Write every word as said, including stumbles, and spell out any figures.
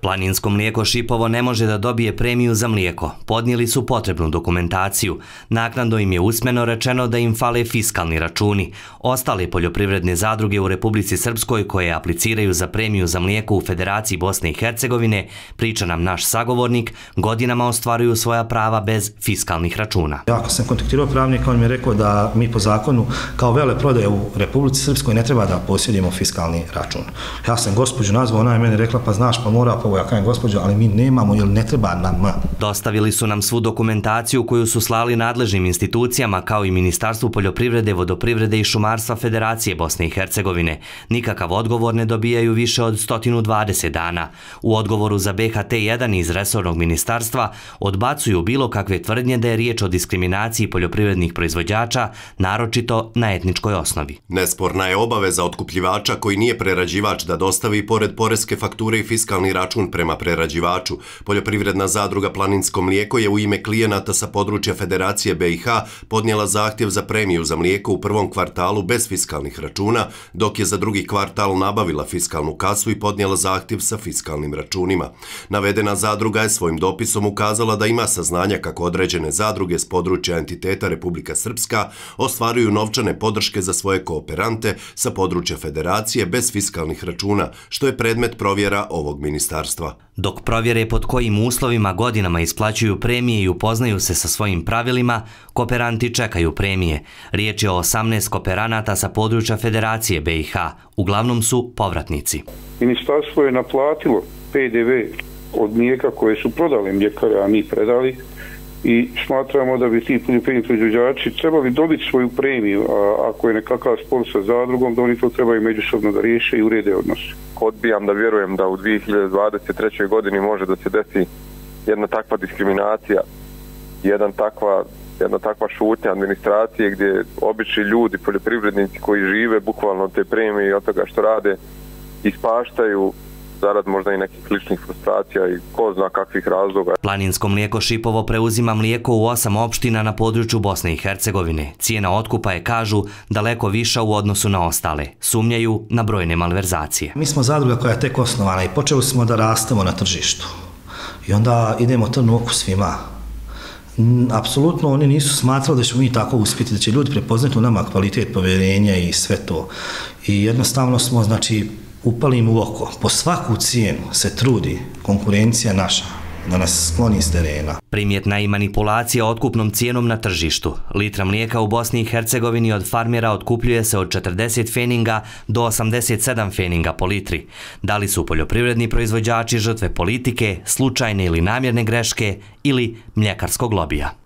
Planinsko mlijeko Šipovo ne može da dobije premiju za mlijeko. Podnijeli su potrebnu dokumentaciju. Naknadno im je usmeno rečeno da im fale fiskalni računi. Ostale poljoprivredne zadruge u Republici Srpskoj koje apliciraju za premiju za mlijeko u Federaciji Bosne i Hercegovine, priča nam naš sagovornik, godinama ostvaruju svoja prava bez fiskalnih računa. Ja kad sam kontaktirao pravnika, on mi je rekao da mi po zakonu kao veleprodaje u Republici Srpskoj ne treba da posjedimo fiskalni račun. Ja sam gospođu nazvao, ona je meni rekla pa znaš pa mora pa ja kajem gospođo, ali mi nemamo jer ne treba nam. Dostavili su nam svu dokumentaciju koju su slali nadležnim institucijama kao i Ministarstvu poljoprivrede, vodoprivrede i šumarstva Federacije Bosne i Hercegovine. Nikakav odgovor ne dobijaju više od sto dvadeset dana. U odgovoru za B H T jedan iz resornog ministarstva odbacuju bilo kakve tvrdnje da je riječ o diskriminaciji poljoprivrednih proizvođača, naročito na etničkoj osnovi. Nesporna je obaveza otkupljivača koji nije prerađivač da dostavi pored poreske fakture i fiskalni račun prema prerađivaču. Poljoprivredna zadruga Planinsko mlijeko je u ime klijenata sa područja Federacije B i H podnijela zahtjev za premiju za mlijeko u prvom kvartalu bez fiskalnih računa, dok je za drugi kvartal nabavila fiskalnu kasu i podnijela zahtjev sa fiskalnim računima. Navedena zadruga je svojim dopisom ukazala da ima saznanja kako određene zadruge s područja entiteta Republika Srpska ostvaruju novčane podrške za svoje kooperante sa područja Federacije bez fiskalnih računa, što je predmet provjera ovog ministarstva. Dok provjere pod kojim uslovima godinama isplaćuju premije i upoznaju se sa svojim pravilima, kooperanti čekaju premije. Riječ je o osamnaest kooperanata sa područja Federacije B i H. Uglavnom su povratnici. Ministarstvo je naplatilo P D V od mlijeka koje su prodali mljekare, a mi predali, i smatramo da bi ti poljoprivredni proizvođači trebali dobiti svoju premiju, a ako je nekakav spor sa zadrugom, da oni to trebaju međusobno da riješe i urede odnos. Odbijam da vjerujem da u dvije hiljade dvadeset trećoj godini može da se desi jedna takva diskriminacija, jedan takva, jedna takva šutnja administracije gdje obični ljudi, poljoprivrednici koji žive bukvalno od te premije i od toga što rade, ispaštaju zarad možda i nekih ličnih frustracija i ko zna kakvih razloga. Planinsko mlijeko Šipovo preuzima mlijeko u osam opština na području Bosne i Hercegovine. Cijena otkupa je, kažu, daleko viša u odnosu na ostale. Sumnjaju na brojne malverzacije. Mi smo zadruga koja je tek osnovana i počeli smo da rastemo na tržištu. I onda idemo trn u oku svima. Apsolutno oni nisu smatrali da ćemo mi tako uspjeti, da će ljudi prepoznati u nama kvalitet, povjerenja i sve to. I jednostavno smo, znači, upali im u oko. Po svaku cijenu se trudi konkurencija naša da nas skloni s terena. Primjetna i manipulacija otkupnom cijenom na tržištu. Litra mlijeka u Bosni i Hercegovini od farmera otkupljuje se od četrdeset feninga do osamdeset sedam feninga po litri. Da li su poljoprivredni proizvođači žrtve politike, slučajne ili namjerne greške ili mljekarskog lobija?